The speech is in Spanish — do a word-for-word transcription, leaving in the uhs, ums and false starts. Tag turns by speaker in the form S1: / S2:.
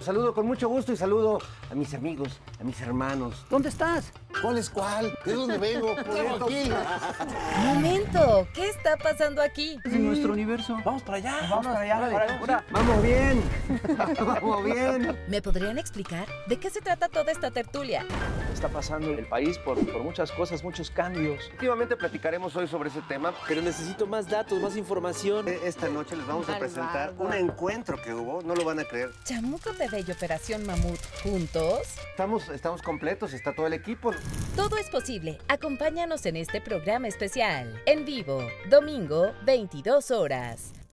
S1: saludo con mucho gusto y saludo a mis amigos, a mis hermanos.
S2: ¿Dónde estás?
S3: ¿Cuál es cuál? ¿De dónde vengo? Vengo aquí.
S4: Momento, ¿qué está pasando aquí?
S2: Es en nuestro universo.
S5: Vamos para allá.
S2: Vamos para allá.
S5: Órale, ahora.
S1: ¡Vamos bien! ¡Vamos bien!
S4: ¿Me podrían explicar de qué se trata toda esta tertulia?
S5: Está pasando el país por, por muchas cosas, muchos cambios.
S1: Efectivamente platicaremos hoy sobre ese tema.
S5: Pero necesito más datos, más información.
S1: Esta noche les vamos a presentar un encuentro que hubo, no lo van a creer.
S4: Chamuco T V y Operación Mamut juntos.
S1: Estamos, estamos completos, está todo el equipo.
S4: Todo es posible. Acompáñanos en este programa especial. En vivo, domingo, veintidós horas.